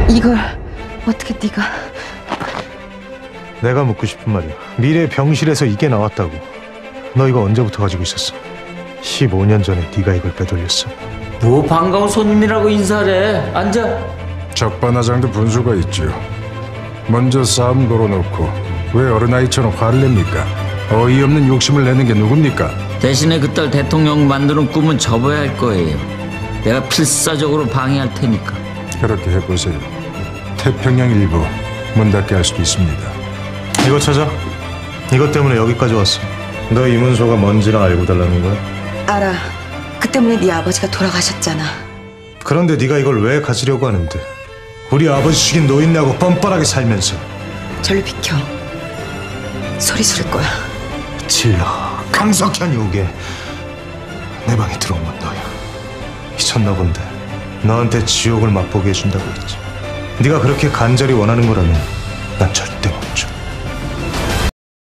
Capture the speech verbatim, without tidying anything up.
이걸 어떻게 네가? 내가 묻고 싶은 말이야. 미래 병실에서 이게 나왔다고. 너 이거 언제부터 가지고 있었어? 십오 년 전에 네가 이걸 빼돌렸어. 뭐 반가운 손님이라고 인사를 해. 앉아. 적반하장도 분수가 있지요. 먼저 싸움 걸어놓고 왜 어린아이처럼 화를 냅니까? 어이없는 욕심을 내는 게 누굽니까? 대신에 그딸 대통령 만드는 꿈은 접어야 할 거예요. 내가 필사적으로 방해할 테니까. 그렇게 해보세요. 태평양 일부 문 닫게 할 수도 있습니다. 이거 찾아. 이것 때문에 여기까지 왔어. 너 이문소가 뭔지나 알고 달라는 거야? 알아. 그 때문에 네 아버지가 돌아가셨잖아. 그런데 네가 이걸 왜 가지려고 하는데? 우리 아버지 죽인 노인네하고 뻔뻔하게 살면서. 절로 비켜. 소리 지를 거야. 질러. 강석현이 오게. 내 방에 들어온 건 너야. 미쳤나 본데. 너한테 지옥을 맛보게 해준다고 했지. 네가 그렇게 간절히 원하는 거라면 난 절대